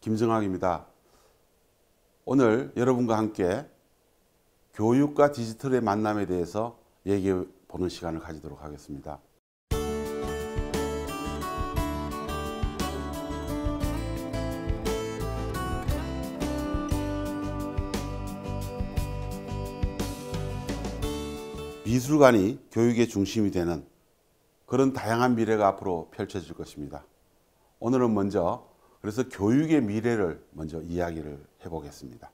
김정학입니다. 오늘 여러분과 함께 교육과 디지털의 만남에 대해서 얘기해 보는 시간을 가지도록 하겠습니다. 미술관이 교육의 중심이 되는 그런 다양한 미래가 앞으로 펼쳐질 것입니다. 오늘은 먼저 그래서 교육의 미래를 먼저 이야기를 해보겠습니다.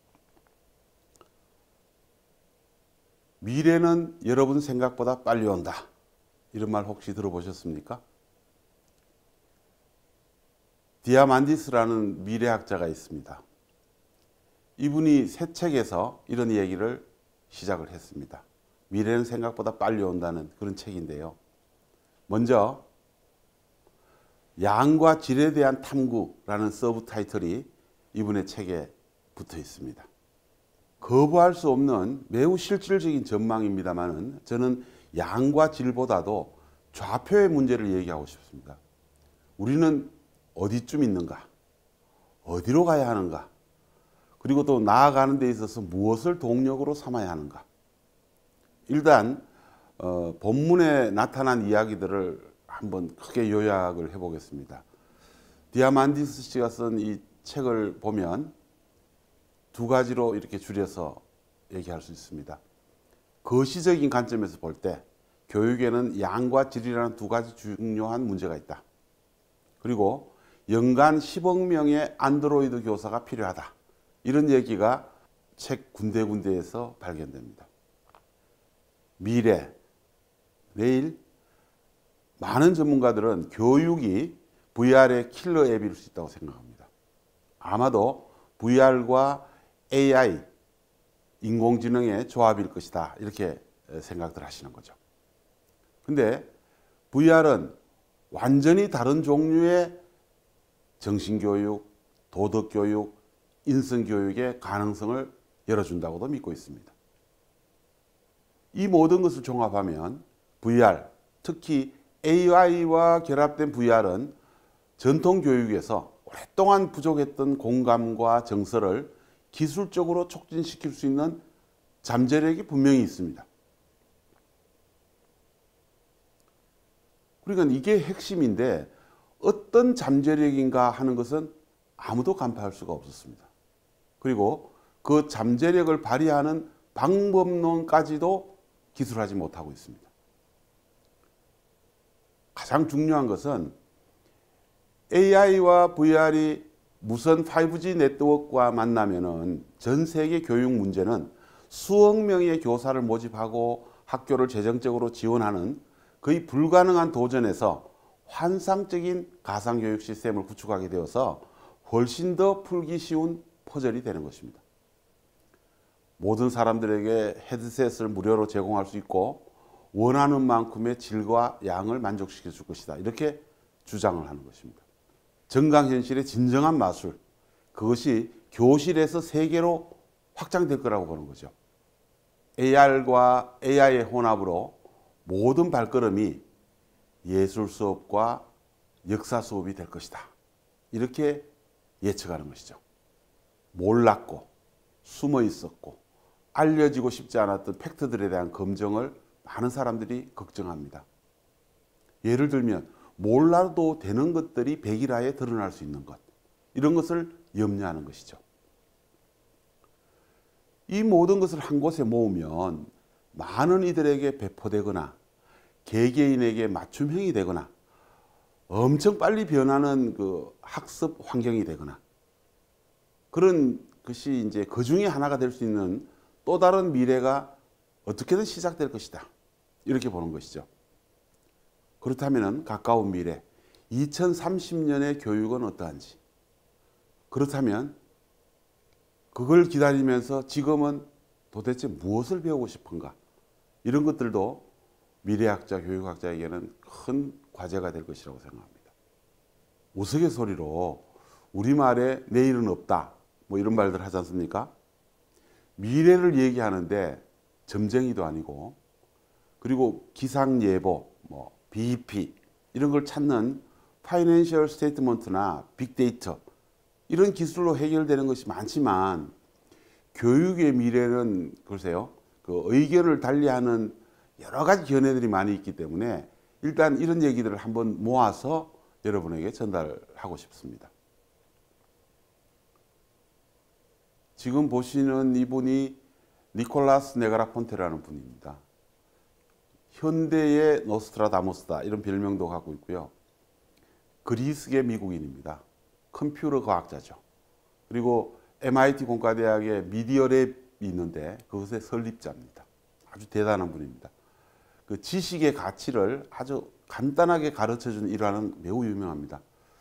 미래는 여러분 생각보다 빨리 온다. 이런 말 혹시 들어보셨습니까? 디아만디스라는 미래학자가 있습니다. 이분이 새 책에서 이런 얘기를 시작을 했습니다. 미래는 생각보다 빨리 온다는 그런 책인데요. 먼저 양과 질에 대한 탐구라는 서브 타이틀이 이분의 책에 붙어 있습니다. 거부할 수 없는 매우 실질적인 전망입니다만 저는 양과 질보다도 좌표의 문제를 얘기하고 싶습니다. 우리는 어디쯤 있는가? 어디로 가야 하는가? 그리고 또 나아가는 데 있어서 무엇을 동력으로 삼아야 하는가? 일단 본문에 나타난 이야기들을 한번 크게 요약을 해보겠습니다. 디아만디스 씨가 쓴 이 책을 보면 두 가지로 이렇게 줄여서 얘기할 수 있습니다. 거시적인 관점에서 볼 때 교육에는 양과 질이라는 두 가지 중요한 문제가 있다. 그리고 연간 10억 명의 안드로이드 교사가 필요하다. 이런 얘기가 책 군데군데에서 발견됩니다. 미래, 내일 많은 전문가들은 교육이 VR의 킬러 앱일 수 있다고 생각합니다. 아마도 VR과 AI, 인공지능의 조합일 것이다. 이렇게 생각들 하시는 거죠. 근데 VR은 완전히 다른 종류의 정신교육, 도덕교육, 인성교육의 가능성을 열어준다고도 믿고 있습니다. 이 모든 것을 종합하면 VR, 특히 AI와 결합된 VR은 전통 교육에서 오랫동안 부족했던 공감과 정서를 기술적으로 촉진시킬 수 있는 잠재력이 분명히 있습니다. 그러니까 이게 핵심인데 어떤 잠재력인가 하는 것은 아무도 간파할 수가 없었습니다. 그리고 그 잠재력을 발휘하는 방법론까지도 기술하지 못하고 있습니다. 가장 중요한 것은 AI와 VR이 무선 5G 네트워크와 만나면은 전 세계 교육 문제는 수억 명의 교사를 모집하고 학교를 재정적으로 지원하는 거의 불가능한 도전에서 환상적인 가상교육 시스템을 구축하게 되어서 훨씬 더 풀기 쉬운 퍼즐이 되는 것입니다. 모든 사람들에게 헤드셋을 무료로 제공할 수 있고 원하는 만큼의 질과 양을 만족시켜 줄 것이다. 이렇게 주장을 하는 것입니다. 정강현실의 진정한 마술, 그것이 교실에서 세계로 확장될 거라고 보는 거죠. AR과 AI의 혼합으로 모든 발걸음이 예술 수업과 역사 수업이 될 것이다. 이렇게 예측하는 것이죠. 몰랐고 숨어 있었고 알려지고 싶지 않았던 팩트들에 대한 검증을 많은 사람들이 걱정합니다. 예를 들면 몰라도 되는 것들이 백일화에 드러날 수 있는 것, 이런 것을 염려하는 것이죠. 이 모든 것을 한 곳에 모으면 많은 이들에게 배포되거나 개개인에게 맞춤형이 되거나 엄청 빨리 변하는 그 학습 환경이 되거나 그런 것이 이제 그 중에 하나가 될 수 있는 또 다른 미래가 어떻게든 시작될 것이다. 이렇게 보는 것이죠. 그렇다면 가까운 미래, 2030년의 교육은 어떠한지. 그렇다면 그걸 기다리면서 지금은 도대체 무엇을 배우고 싶은가. 이런 것들도 미래학자, 교육학자에게는 큰 과제가 될 것이라고 생각합니다. 우스갯소리로 우리말에 내일은 없다. 뭐 이런 말들 하지 않습니까? 미래를 얘기하는데 점쟁이도 아니고 그리고 기상예보, 뭐 BP 이런 걸 찾는 파이낸셜 스테이트먼트나 빅데이터 이런 기술로 해결되는 것이 많지만 교육의 미래는 글쎄요, 그 의견을 달리하는 여러 가지 견해들이 많이 있기 때문에 일단 이런 얘기들을 한번 모아서 여러분에게 전달하고 싶습니다. 지금 보시는 이분이 니콜라스 네그라폰테라는 분입니다. 현대의 노스트라다무스다 이런 별명도 갖고 있고요. 그리스계 미국인입니다. 컴퓨터 과학자죠. 그리고 MIT 공과대학에 미디어 랩이 있는데 그것의 설립자입니다. 아주 대단한 분입니다. 그 지식의 가치를 아주 간단하게 가르쳐주는 일화는 매우 유명합니다.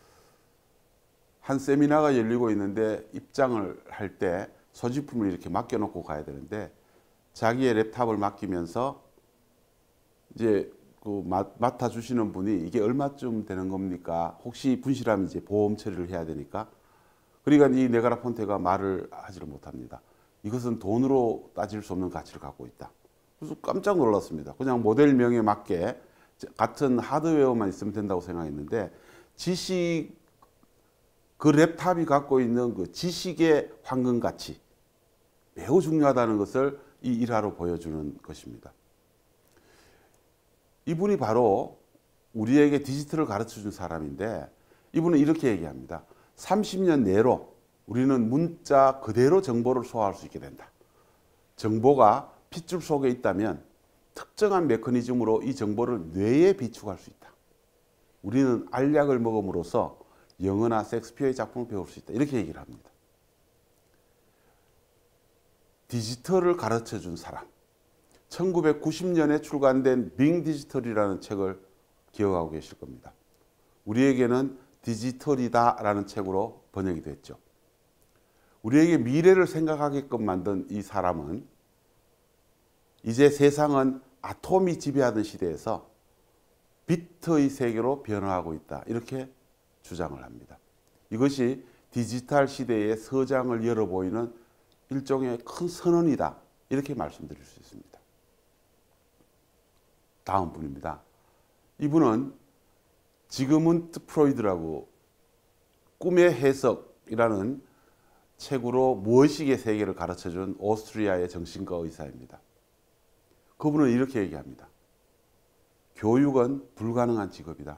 한 세미나가 열리고 있는데 입장을 할 때 소지품을 이렇게 맡겨놓고 가야 되는데 자기의 랩탑을 맡기면서 이제 그 맡아주시는 분이 이게 얼마쯤 되는 겁니까? 혹시 분실하면 이제 보험 처리를 해야 되니까. 그러니까 이 네그라폰테가 말을 하지를 못합니다. 이것은 돈으로 따질 수 없는 가치를 갖고 있다. 그래서 깜짝 놀랐습니다. 그냥 모델명에 맞게 같은 하드웨어만 있으면 된다고 생각했는데 지식 그 랩탑이 갖고 있는 그 지식의 황금 가치 매우 중요하다는 것을 이 일화로 보여주는 것입니다. 이분이 바로 우리에게 디지털을 가르쳐 준 사람인데 이분은 이렇게 얘기합니다. 30년 내로 우리는 문자 그대로 정보를 소화할 수 있게 된다. 정보가 핏줄 속에 있다면 특정한 메커니즘으로 이 정보를 뇌에 비축할 수 있다. 우리는 알약을 먹음으로써 영어나 셰익스피어의 작품을 배울 수 있다. 이렇게 얘기를 합니다. 디지털을 가르쳐 준 사람. 1990년에 출간된 빙 디지털이라는 책을 기억하고 계실 겁니다. 우리에게는 디지털이다라는 책으로 번역이 됐죠. 우리에게 미래를 생각하게끔 만든 이 사람은 이제 세상은 아톰이 지배하던 시대에서 비트의 세계로 변화하고 있다. 이렇게 주장을 합니다. 이것이 디지털 시대의 서장을 열어 보이는 일종의 큰 선언이다. 이렇게 말씀드릴 수 있습니다. 다음 분입니다. 이분은 지그문트 프로이드라고 꿈의 해석이라는 책으로 무의식의 세계를 가르쳐준 오스트리아의 정신과 의사입니다. 그분은 이렇게 얘기합니다. 교육은 불가능한 직업이다.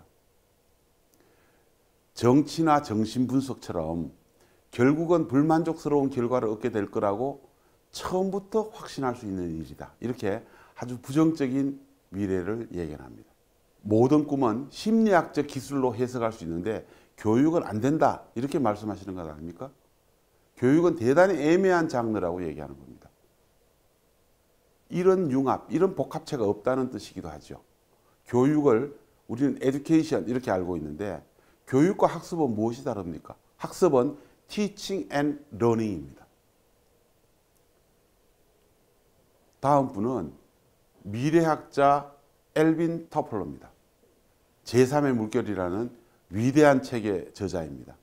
정치나 정신분석처럼 결국은 불만족스러운 결과를 얻게 될 거라고 처음부터 확신할 수 있는 일이다. 이렇게 아주 부정적인 미래를 예견합니다. 모든 꿈은 심리학적 기술로 해석할 수 있는데 교육은 안 된다. 이렇게 말씀하시는 것 아닙니까? 교육은 대단히 애매한 장르라고 얘기하는 겁니다. 이런 융합, 이런 복합체가 없다는 뜻이기도 하죠. 교육을 우리는 에듀케이션 이렇게 알고 있는데 교육과 학습은 무엇이 다릅니까? 학습은 teaching and learning입니다. 다음 분은 미래학자 엘빈 터플러입니다. 제3의 물결이라는 위대한 책의 저자입니다.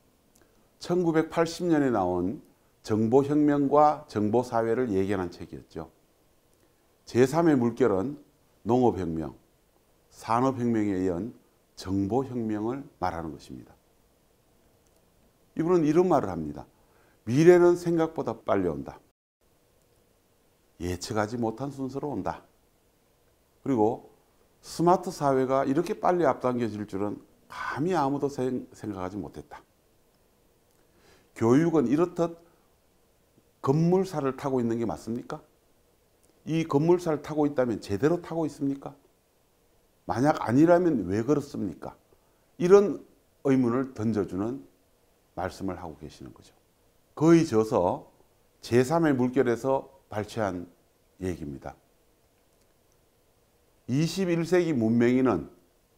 1980년에 나온 정보혁명과 정보사회를 예견한 책이었죠. 제3의 물결은 농업혁명, 산업혁명에 이은 정보혁명을 말하는 것입니다. 이분은 이런 말을 합니다. 미래는 생각보다 빨리 온다. 예측하지 못한 순서로 온다. 그리고 스마트 사회가 이렇게 빨리 앞당겨질 줄은 감히 아무도 생각하지 못했다. 교육은 이렇듯 건물사를 타고 있는 게 맞습니까? 이 건물사를 타고 있다면 제대로 타고 있습니까? 만약 아니라면 왜 그렇습니까? 이런 의문을 던져주는 말씀을 하고 계시는 거죠. 거의 져서 제3의 물결에서 발췌한 얘기입니다. 21세기 문명인은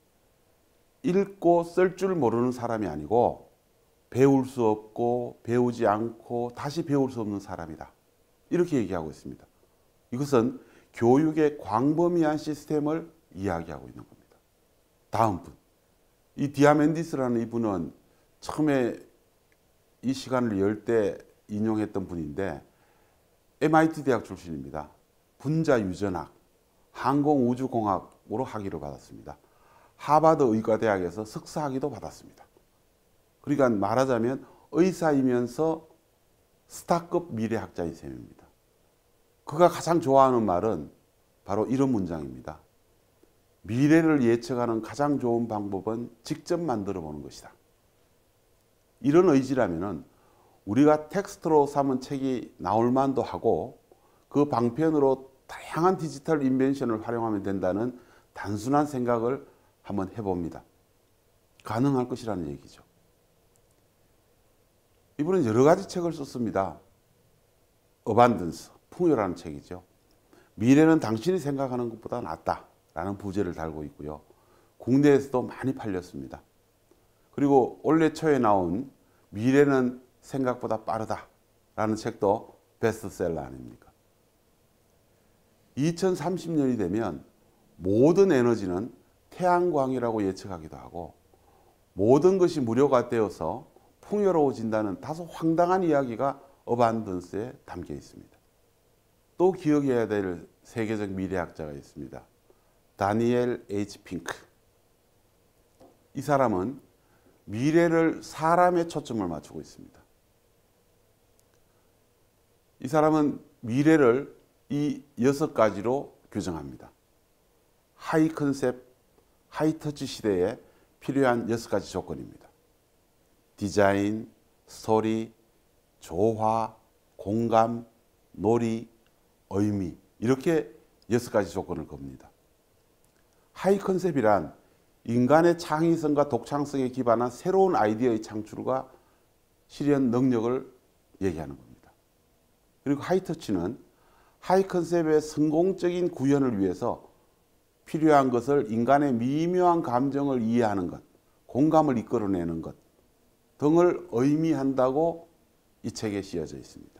읽고 쓸 줄 모르는 사람이 아니고 배울 수 없고 배우지 않고 다시 배울 수 없는 사람이다. 이렇게 얘기하고 있습니다. 이것은 교육의 광범위한 시스템을 이야기하고 있는 겁니다. 다음 분. 이 디아멘디스라는 이분은 처음에 이 시간을 열 때 인용했던 분인데 MIT 대학 출신입니다. 분자 유전학, 항공우주공학으로 학위를 받았습니다. 하버드 의과대학에서 석사학위도 받았습니다. 그러니까 말하자면 의사이면서 스타급 미래학자인 셈입니다. 그가 가장 좋아하는 말은 바로 이런 문장입니다. 미래를 예측하는 가장 좋은 방법은 직접 만들어 보는 것이다. 이런 의지라면은 우리가 텍스트로 삼은 책이 나올 만도 하고 그 방편으로 다양한 디지털 인벤션을 활용하면 된다는 단순한 생각을 한번 해봅니다. 가능할 것이라는 얘기죠. 이분은 여러 가지 책을 썼습니다. 어반던스, 풍요라는 책이죠. 미래는 당신이 생각하는 것보다 낫다라는 부제를 달고 있고요. 국내에서도 많이 팔렸습니다. 그리고 올해 초에 나온 미래는 생각보다 빠르다라는 책도 베스트셀러 아닙니까? 2030년이 되면 모든 에너지는 태양광이라고 예측하기도 하고 모든 것이 무료가 되어서 풍요로워진다는 다소 황당한 이야기가 어반던스에 담겨 있습니다. 또 기억해야 될 세계적 미래학자가 있습니다. 다니엘 H. 핑크. 이 사람은 미래를 사람에 초점을 맞추고 있습니다. 이 사람은 미래를 이 6가지로 규정합니다. 하이 컨셉, 하이 터치 시대에 필요한 6가지 조건입니다. 디자인, 스토리, 조화, 공감, 놀이, 의미 이렇게 6가지 조건을 겁니다. 하이 컨셉이란 인간의 창의성과 독창성에 기반한 새로운 아이디어의 창출과 실현 능력을 얘기하는 겁니다. 그리고 하이 터치는 하이 컨셉의 성공적인 구현을 위해서 필요한 것을 인간의 미묘한 감정을 이해하는 것, 공감을 이끌어내는 것 등을 의미한다고 이 책에 씌어져 있습니다.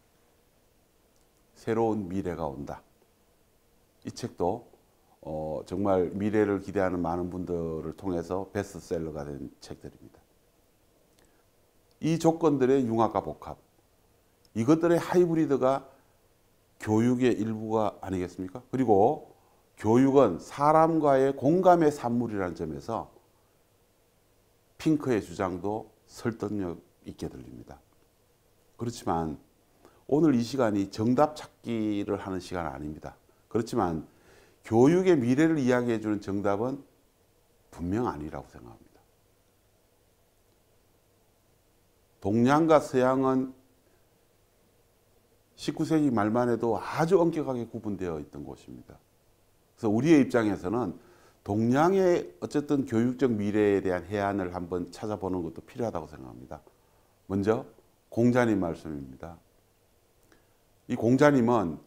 새로운 미래가 온다. 이 책도 정말 미래를 기대하는 많은 분들을 통해서 베스트셀러가 된 책들입니다. 이 조건들의 융합과 복합, 이것들의 하이브리드가 교육의 일부가 아니겠습니까? 그리고 교육은 사람과의 공감의 산물이라는 점에서 핑크의 주장도 설득력 있게 들립니다. 그렇지만 오늘 이 시간이 정답 찾기를 하는 시간 아닙니다. 그렇지만 교육의 미래를 이야기해 주는 정답은 분명 아니라고 생각합니다. 동양과 서양은 19세기 말만 해도 아주 엄격하게 구분되어 있던 곳입니다. 그래서 우리의 입장에서는 동양의 어쨌든 교육적 미래에 대한 해안을 한번 찾아보는 것도 필요하다고 생각합니다. 먼저 공자님 말씀입니다. 이 공자님은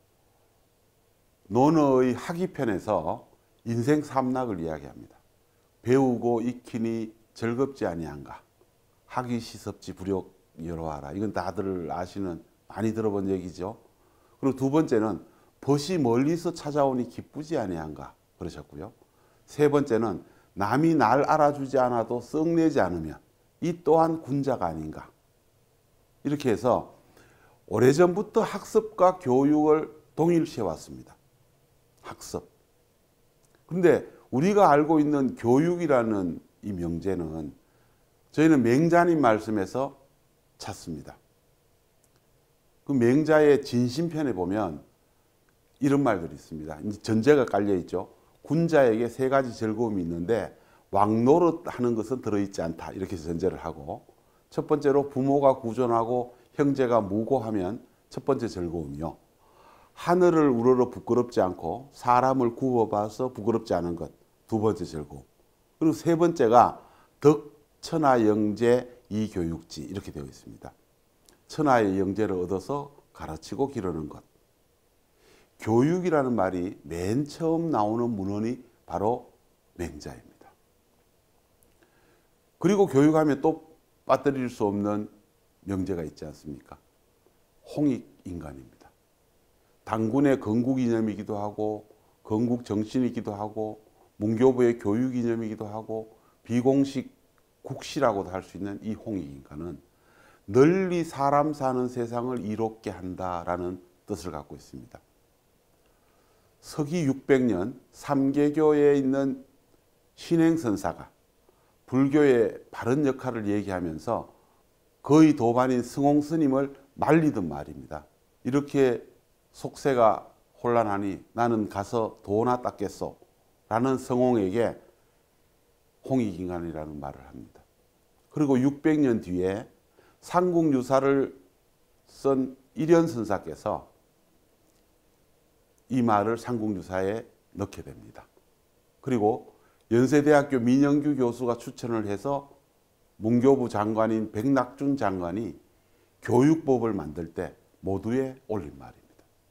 논어의 학이편에서 인생 삼락을 이야기합니다. 배우고 익히니 즐겁지 아니한가. 학이 시섭지 불욕 여로하라. 이건 다들 아시는 많이 들어본 얘기죠. 그리고 두 번째는 벗이 멀리서 찾아오니 기쁘지 아니한가 그러셨고요. 세 번째는 남이 날 알아주지 않아도 썩내지 않으면 이 또한 군자가 아닌가. 이렇게 해서 오래전부터 학습과 교육을 동일시해 왔습니다. 학습. 그런데 우리가 알고 있는 교육이라는 이 명제는 저희는 맹자님 말씀에서 찾습니다. 그 맹자의 진심편에 보면 이런 말들이 있습니다. 이제 전제가 깔려 있죠. 군자에게 3가지 즐거움이 있는데 왕노릇하는 것은 들어있지 않다. 이렇게 전제를 하고 첫 번째로 부모가 구전하고 형제가 무고하면 첫 번째 즐거움이요. 하늘을 우러러 부끄럽지 않고 사람을 구워봐서 부끄럽지 않은 것 두 번째 즐거움. 그리고 세 번째가 덕, 천하, 영재, 이교육지 이렇게 되어 있습니다. 천하의 영재를 얻어서 가르치고 기르는 것. 교육이라는 말이 맨 처음 나오는 문헌이 바로 맹자입니다. 그리고 교육하면 또 빠뜨릴 수 없는 명제가 있지 않습니까? 홍익인간입니다. 당군의 건국이념이기도 하고 건국정신이기도 하고 문교부의 교육이념이기도 하고 비공식 국시라고도 할 수 있는 이 홍익인간은 널리 사람 사는 세상을 이롭게 한다라는 뜻을 갖고 있습니다. 서기 600년 삼계교에 있는 신행선사가 불교의 바른 역할을 얘기하면서 거의 도반인 승홍 스님을 말리던 말입니다. 이렇게 속세가 혼란하니 나는 가서 도나 닦겠소 라는 성홍에게 홍익인간이라는 말을 합니다. 그리고 600년 뒤에 삼국유사를 쓴 일현선사께서 이 말을 삼국유사에 넣게 됩니다. 그리고 연세대학교 민영규 교수가 추천을 해서 문교부 장관인 백낙준 장관이 교육법을 만들 때 모두에 올린 말입니다.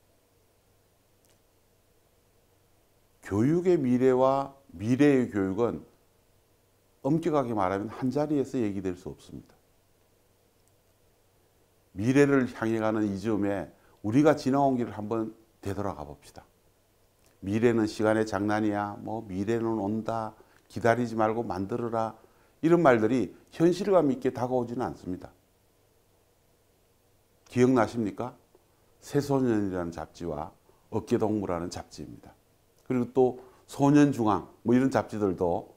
교육의 미래와 미래의 교육은 엄격하게 말하면 한자리에서 얘기될 수 없습니다. 미래를 향해 가는 이 점에 우리가 지나온 길을 한번 되돌아가 봅시다. 미래는 시간의 장난이야, 뭐 미래는 온다, 기다리지 말고 만들어라, 이런 말들이 현실감 있게 다가오지는 않습니다. 기억나십니까? 새소년이라는 잡지와 어깨동무라는 잡지입니다. 그리고 또 소년중앙 뭐 이런 잡지들도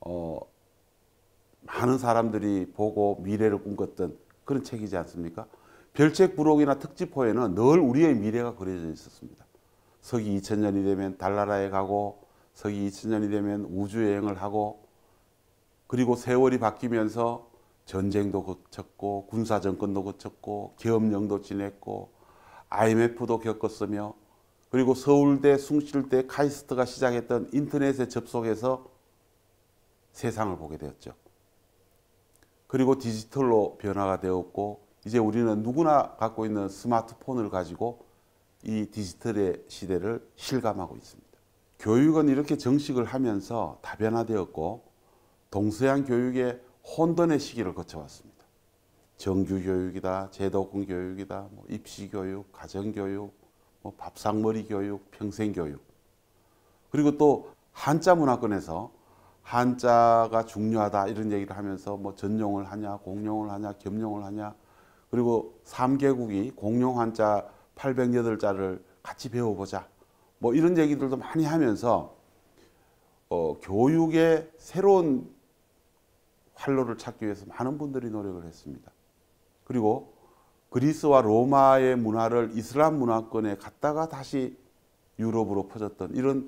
많은 사람들이 보고 미래를 꿈꿨던 그런 책이지 않습니까? 별책 부록이나 특집호에는 늘 우리의 미래가 그려져 있었습니다. 서기 2000년이 되면 달나라에 가고, 서기 2000년이 되면 우주여행을 하고, 그리고 세월이 바뀌면서 전쟁도 거쳤고, 군사정권도 거쳤고, 계엄령도 지냈고, IMF도 겪었으며, 그리고 서울대, 숭실대, 카이스트가 시작했던 인터넷에 접속해서 세상을 보게 되었죠. 그리고 디지털로 변화가 되었고, 이제 우리는 누구나 갖고 있는 스마트폰을 가지고 이 디지털의 시대를 실감하고 있습니다. 교육은 이렇게 정식을 하면서 다변화되었고 동서양 교육의 혼돈의 시기를 거쳐왔습니다. 정규교육이다, 제도권 교육이다, 뭐 입시교육, 가정교육, 뭐 밥상머리 교육, 평생교육. 그리고 또 한자 문화권에서 한자가 중요하다 이런 얘기를 하면서 뭐 전용을 하냐, 공용을 하냐, 겸용을 하냐, 그리고 3개국이 공용 한자 808자를 같이 배워보자, 뭐 이런 얘기들도 많이 하면서 교육의 새로운 활로를 찾기 위해서 많은 분들이 노력을 했습니다. 그리고 그리스와 로마의 문화를 이슬람 문화권에 갔다가 다시 유럽으로 퍼졌던 이런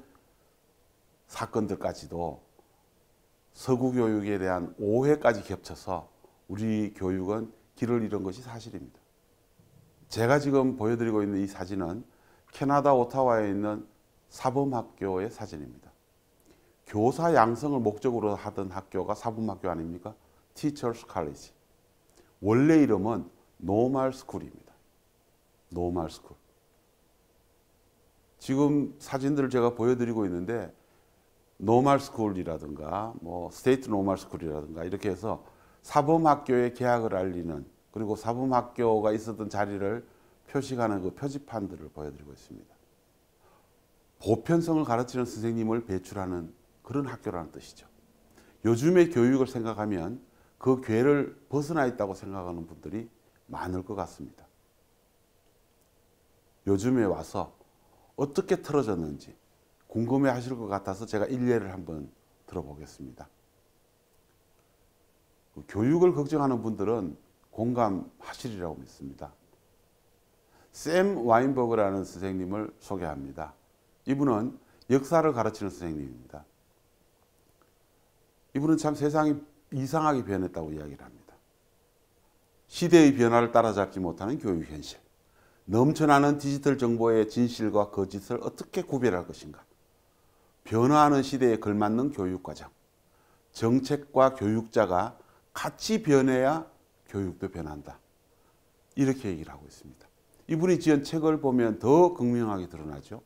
사건들까지도 서구 교육에 대한 오해까지 겹쳐서 우리 교육은 길을 잃은 것이 사실입니다. 제가 지금 보여드리고 있는 이 사진은 캐나다 오타와에 있는 사범학교의 사진입니다. 교사 양성을 목적으로 하던 학교가 사범학교 아닙니까? Teachers College. 원래 이름은 노멀 스쿨입니다. 노멀 스쿨. 지금 사진들을 제가 보여드리고 있는데 노멀 스쿨이라든가 뭐 스테이트 노멀 스쿨이라든가 이렇게 해서 사범학교의 개학을 알리는, 그리고 사범학교가 있었던 자리를 표식하는 그 표지판들을 보여드리고 있습니다. 보편성을 가르치는 선생님을 배출하는 그런 학교라는 뜻이죠. 요즘의 교육을 생각하면 그 궤를 벗어나 있다고 생각하는 분들이 많을 것 같습니다. 요즘에 와서 어떻게 틀어졌는지 궁금해 하실 것 같아서 제가 일례를 한번 들어보겠습니다. 교육을 걱정하는 분들은 공감하시리라고 믿습니다. 샘 와인버그라는 선생님을 소개합니다. 이분은 역사를 가르치는 선생님입니다. 이분은 참 세상이 이상하게 변했다고 이야기를 합니다. 시대의 변화를 따라잡지 못하는 교육 현실, 넘쳐나는 디지털 정보의 진실과 거짓을 어떻게 구별할 것인가, 변화하는 시대에 걸맞는 교육과정, 정책과 교육자가 같이 변해야 교육도 변한다, 이렇게 얘기를 하고 있습니다. 이분이 지은 책을 보면 더 극명하게 드러나죠.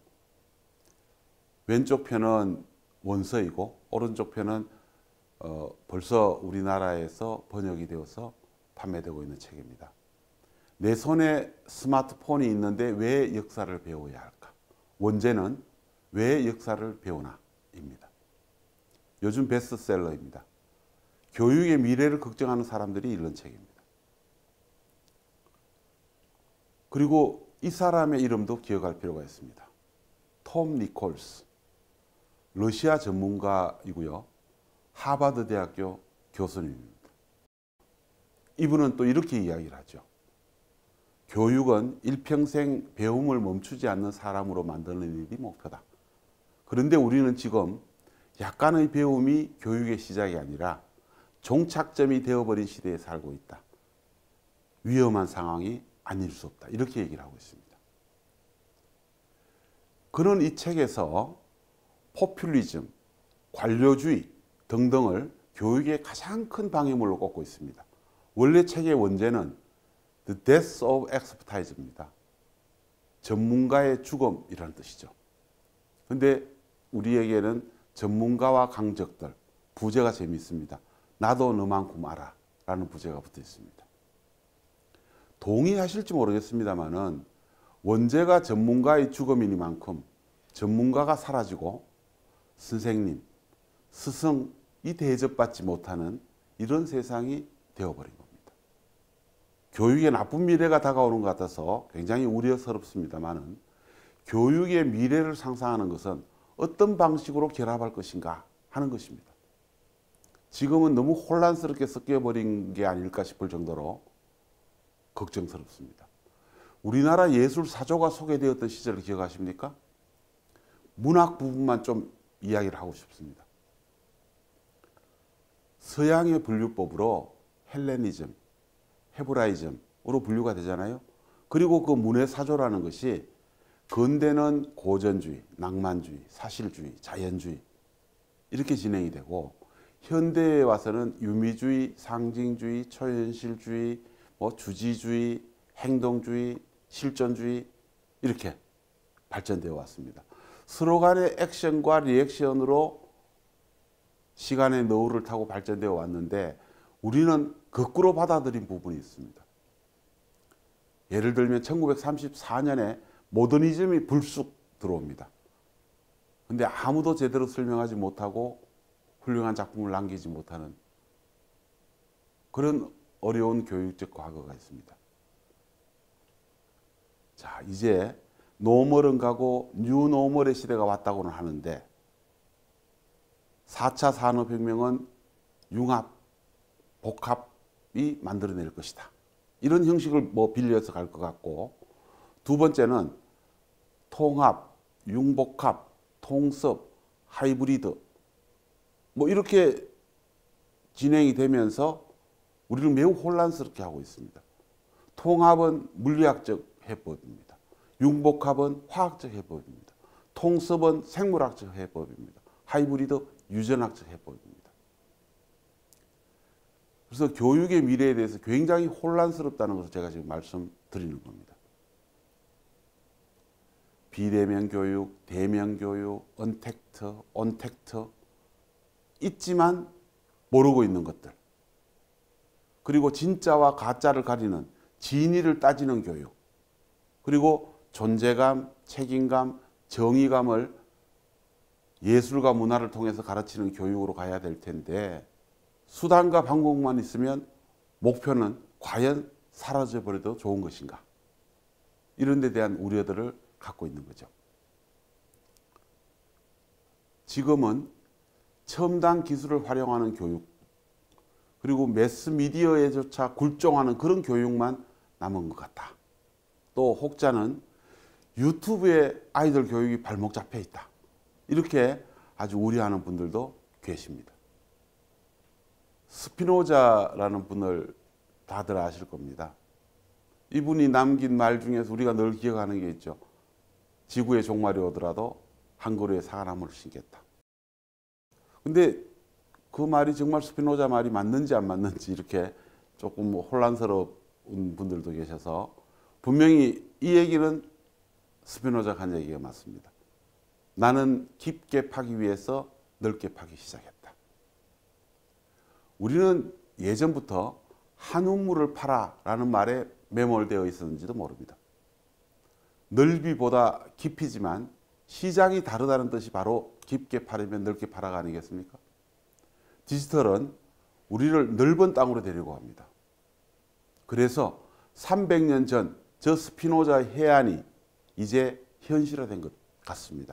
왼쪽 편은 원서이고 오른쪽 편은 벌써 우리나라에서 번역이 되어서 판매되고 있는 책입니다. 내 손에 스마트폰이 있는데 왜 역사를 배워야 할까? 원제는 왜 역사를 배우나? 입니다. 요즘 베스트셀러입니다. 교육의 미래를 걱정하는 사람들이 읽는 책입니다. 그리고 이 사람의 이름도 기억할 필요가 있습니다. 톰 니콜스. 러시아 전문가이고요. 하버드 대학교 교수님입니다. 이분은 또 이렇게 이야기를 하죠. 교육은 일평생 배움을 멈추지 않는 사람으로 만드는 일이 목표다. 그런데 우리는 지금 약간의 배움이 교육의 시작이 아니라 종착점이 되어버린 시대에 살고 있다. 위험한 상황이 아닐 수 없다. 이렇게 얘기를 하고 있습니다. 그는 이 책에서 포퓰리즘, 관료주의 등등을 교육의 가장 큰 방해물로 꼽고 있습니다. 원래 책의 원제는 The Death of Expertise입니다. 전문가의 죽음이라는 뜻이죠. 그런데 우리에게는 전문가와 강적들, 부제가 재미있습니다. 나도 너만큼 알아 라는 부제가 붙어 있습니다. 동의하실지 모르겠습니다만은 원제가 전문가의 죽음이니만큼 전문가가 사라지고 선생님, 스승이 대접받지 못하는 이런 세상이 되어버린 겁니다. 교육의 나쁜 미래가 다가오는 것 같아서 굉장히 우려스럽습니다만은 교육의 미래를 상상하는 것은 어떤 방식으로 결합할 것인가 하는 것입니다. 지금은 너무 혼란스럽게 섞여버린 게 아닐까 싶을 정도로 걱정스럽습니다. 우리나라 예술 사조가 소개되었던 시절을 기억하십니까? 문학 부분만 좀 이야기를 하고 싶습니다. 서양의 분류법으로 헬레니즘, 헤브라이즘으로 분류가 되잖아요. 그리고 그 문의 사조라는 것이 근대는 고전주의, 낭만주의, 사실주의, 자연주의 이렇게 진행이 되고 현대에 와서는 유미주의, 상징주의, 초현실주의, 주지주의, 행동주의, 실존주의 이렇게 발전되어 왔습니다. 서로 간의 액션과 리액션으로 시간의 너울을 타고 발전되어 왔는데 우리는 거꾸로 받아들인 부분이 있습니다. 예를 들면 1934년에 모더니즘이 불쑥 들어옵니다. 근데 아무도 제대로 설명하지 못하고 훌륭한 작품을 남기지 못하는 그런 어려운 교육적 과거가 있습니다. 자, 이제 노멀은 가고 뉴노멀의 시대가 왔다고는 하는데 4차 산업혁명은 융합, 복합이 만들어낼 것이다. 이런 형식을 빌려서 갈 것 같고 두 번째는 통합, 융복합, 통섭, 하이브리드 이렇게 진행이 되면서 우리를 매우 혼란스럽게 하고 있습니다. 통합은 물리학적 해법입니다. 융복합은 화학적 해법입니다. 통섭은 생물학적 해법입니다. 하이브리드 유전학적 해법입니다. 그래서 교육의 미래에 대해서 굉장히 혼란스럽다는 것을 제가 지금 말씀드리는 겁니다. 비대면 교육, 대면 교육, 언택트, 온택트 있지만 모르고 있는 것들 그리고 진짜와 가짜를 가리는 진위를 따지는 교육 그리고 존재감, 책임감, 정의감을 예술과 문화를 통해서 가르치는 교육으로 가야 될 텐데 수단과 방법만 있으면 목표는 과연 사라져버려도 좋은 것인가 이런 데 대한 우려들을 갖고 있는 거죠. 지금은 첨단 기술을 활용하는 교육 그리고 매스미디어에조차 굴종하는 그런 교육만 남은 것 같다. 또 혹자는 유튜브에 아이들 교육이 발목 잡혀 있다. 이렇게 아주 우려하는 분들도 계십니다. 스피노자라는 분을 다들 아실 겁니다. 이분이 남긴 말 중에서 우리가 늘 기억하는 게 있죠. 지구의 종말이 오더라도 한 그루의 사과나무를 심겠다. 근데 그 말이 정말 스피노자 말이 맞는지 안 맞는지 이렇게 조금 혼란스러운 분들도 계셔서 분명히 이 얘기는 스피노자가 한 얘기가 맞습니다. 나는 깊게 파기 위해서 넓게 파기 시작했다. 우리는 예전부터 한우물을 파라라는 말에 매몰되어 있었는지도 모릅니다. 넓이보다 깊이지만 시장이 다르다는 뜻이 바로 깊게 파려면 넓게 파라가 아니겠습니까? 디지털은 우리를 넓은 땅으로 데리고 갑니다. 그래서 300년 전 저 스피노자의 해안이 이제 현실화된 것 같습니다.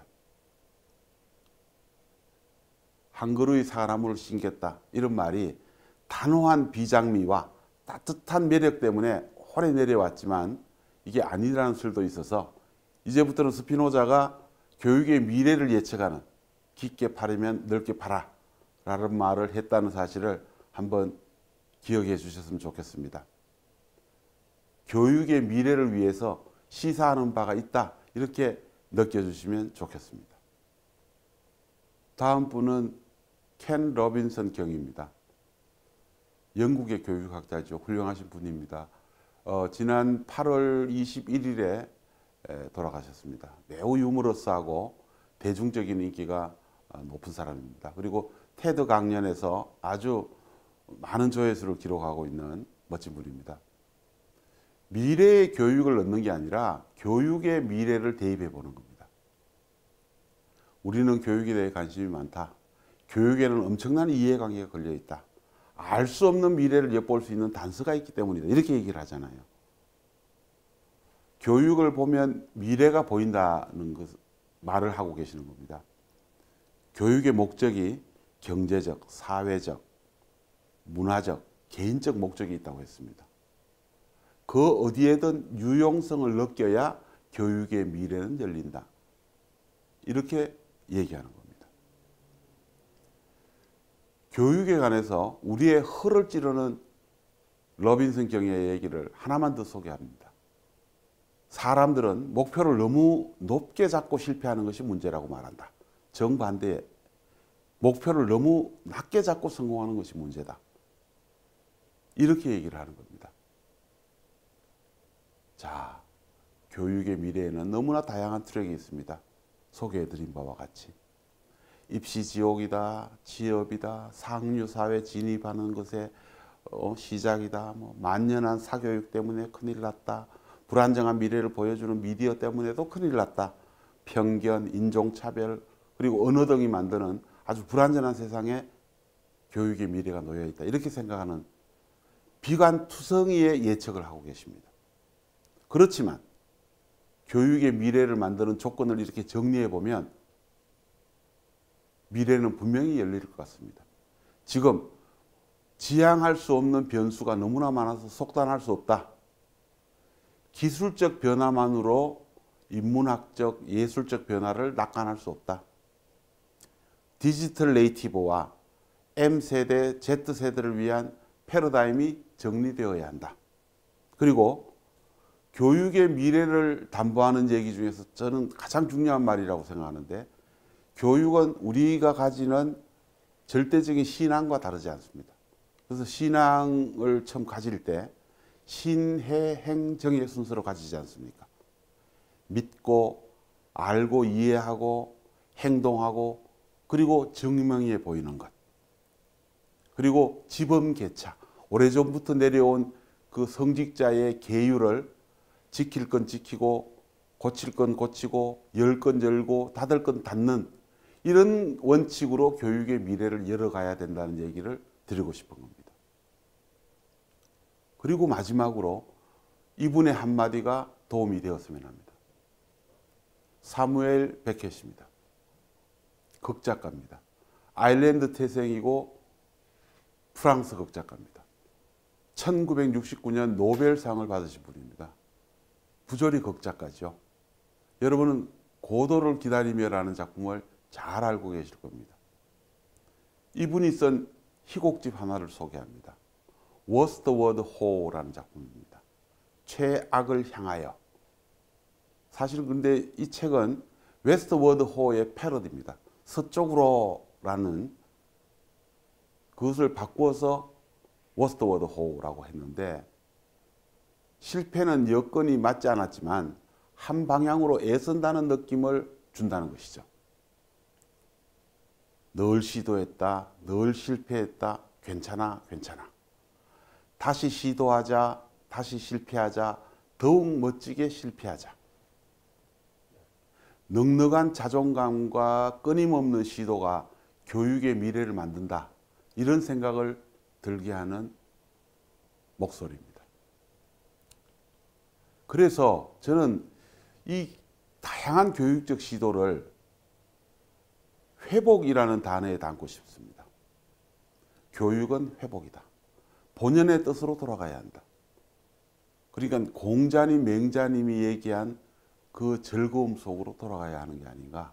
한 그루의 사과나무를 심겠다 이런 말이 단호한 비장미와 따뜻한 매력 때문에 오래 내려왔지만 이게 아니라는 설도 있어서 이제부터는 스피노자가 교육의 미래를 예측하는 깊게 파려면 넓게 파라 라는 말을 했다는 사실을 한번 기억해 주셨으면 좋겠습니다. 교육의 미래를 위해서 시사하는 바가 있다 이렇게 느껴주시면 좋겠습니다. 다음 분은 켄 로빈슨 경입니다. 영국의 교육학자죠. 훌륭하신 분입니다. 지난 8월 21일에 돌아가셨습니다. 매우 유머러스하고 대중적인 인기가 높은 사람입니다. 그리고 테드 강연에서 아주 많은 조회수를 기록하고 있는 멋진 분입니다. 미래의 교육을 얻는 게 아니라 교육의 미래를 대입해 보는 겁니다. 우리는 교육에 대해 관심이 많다. 교육에는 엄청난 이해관계가 걸려 있다. 알 수 없는 미래를 엿볼 수 있는 단서가 있기 때문이다. 이렇게 얘기를 하잖아요. 교육을 보면 미래가 보인다는 말을 하고 계시는 겁니다. 교육의 목적이 경제적, 사회적, 문화적, 개인적 목적이 있다고 했습니다. 그 어디에든 유용성을 느껴야 교육의 미래는 열린다. 이렇게 얘기하는 겁니다. 교육에 관해서 우리의 허를 찌르는 로빈슨 경의 얘기를 하나만 더 소개합니다. 사람들은 목표를 너무 높게 잡고 실패하는 것이 문제라고 말한다. 정반대에 목표를 너무 낮게 잡고 성공하는 것이 문제다. 이렇게 얘기를 하는 겁니다. 자, 교육의 미래에는 너무나 다양한 트랙이 있습니다. 소개해드린 바와 같이 입시지옥이다, 취업이다, 상류사회 진입하는 것의 시작이다, 만연한 사교육 때문에 큰일 났다, 불안정한 미래를 보여주는 미디어 때문에도 큰일 났다, 편견, 인종차별, 그리고 언어 등이 만드는 아주 불안전한 세상에 교육의 미래가 놓여있다. 이렇게 생각하는 비관투성이의 예측을 하고 계십니다. 그렇지만 교육의 미래를 만드는 조건을 이렇게 정리해 보면 미래는 분명히 열릴 것 같습니다. 지금 지향할 수 없는 변수가 너무나 많아서 속단할 수 없다. 기술적 변화만으로 인문학적, 예술적 변화를 낙관할 수 없다. 디지털 네이티브와 M세대, Z세대를 위한 패러다임이 정리되어야 한다. 그리고 교육의 미래를 담보하는 얘기 중에서 저는 가장 중요한 말이라고 생각하는데, 교육은 우리가 가지는 절대적인 신앙과 다르지 않습니다. 그래서 신앙을 처음 가질 때 신해행정의 순서로 가지지 않습니까? 믿고 알고 이해하고 행동하고 그리고 증명해 보이는 것. 그리고 지범개차, 오래전부터 내려온 그 성직자의 계율을 지킬 건 지키고 고칠 건 고치고 열 건 열고 닫을 건 닫는 이런 원칙으로 교육의 미래를 열어가야 된다는 얘기를 드리고 싶은 겁니다. 그리고 마지막으로 이분의 한마디가 도움이 되었으면 합니다. 사무엘 베켓입니다. 극작가입니다. 아일랜드 태생이고 프랑스 극작가입니다. 1969년 노벨상을 받으신 분입니다. 부조리 극작가죠. 여러분은 고도를 기다리며라는 작품을 잘 알고 계실 겁니다. 이분이 쓴 희곡집 하나를 소개합니다. Westward Ho라는 작품입니다. 최악을 향하여. 사실 근데 이 책은 Westward Ho의 패러디입니다. 서쪽으로라는 그것을 바꾸어서 Westward Ho라고 했는데, 실패는 여건이 맞지 않았지만 한 방향으로 애쓴다는 느낌을 준다는 것이죠. 늘 시도했다, 늘 실패했다, 괜찮아, 괜찮아. 다시 시도하자, 다시 실패하자, 더욱 멋지게 실패하자. 넉넉한 자존감과 끊임없는 시도가 교육의 미래를 만든다. 이런 생각을 들게 하는 목소리입니다. 그래서 저는 이 다양한 교육적 시도를 회복이라는 단어에 담고 싶습니다. 교육은 회복이다. 본연의 뜻으로 돌아가야 한다. 그러니까 공자님, 맹자님이 얘기한 그 즐거움 속으로 돌아가야 하는 게 아닌가.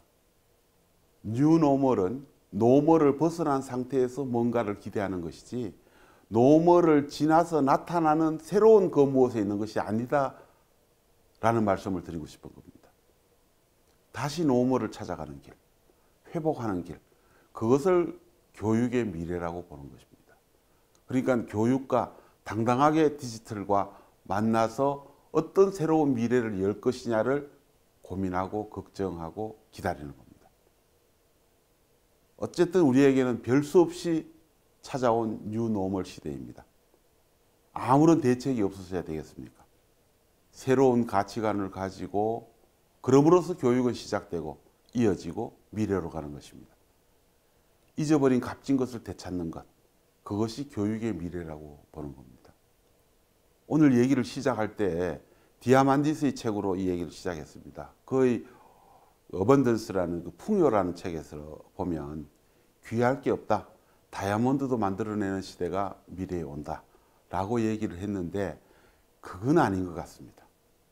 뉴노멀은 노멀을 벗어난 상태에서 뭔가를 기대하는 것이지 노멀을 지나서 나타나는 새로운 그 무엇에 있는 것이 아니다 라는 말씀을 드리고 싶은 겁니다. 다시 노멀을 찾아가는 길, 회복하는 길, 그것을 교육의 미래라고 보는 것입니다. 그러니까 교육과 당당하게 디지털과 만나서 어떤 새로운 미래를 열 것이냐를 고민하고 걱정하고 기다리는 겁니다. 어쨌든 우리에게는 별 수 없이 찾아온 뉴노멀 시대입니다. 아무런 대책이 없어서야 되겠습니까? 새로운 가치관을 가지고 그럼으로써 교육은 시작되고 이어지고 미래로 가는 것입니다. 잊어버린 값진 것을 되찾는 것, 그것이 교육의 미래라고 보는 겁니다. 오늘 얘기를 시작할 때 디아만디스의 책으로 이 얘기를 시작했습니다. 거의 어번던스라는 그 풍요라는 책에서 보면 귀할 게 없다. 다이아몬드도 만들어내는 시대가 미래에 온다. 라고 얘기를 했는데 그건 아닌 것 같습니다.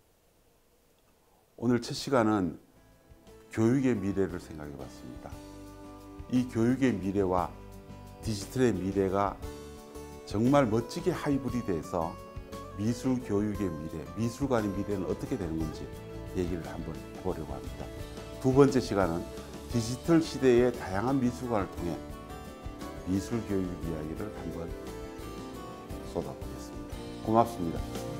오늘 첫 시간은 교육의 미래를 생각해 봤습니다. 이 교육의 미래와 디지털의 미래가 정말 멋지게 하이브리드해서 미술 교육의 미래, 미술관의 미래는 어떻게 되는 건지 얘기를 한번 해보려고 합니다. 두 번째 시간은 디지털 시대의 다양한 미술관을 통해 미술 교육 이야기를 한번 쏟아보겠습니다. 고맙습니다.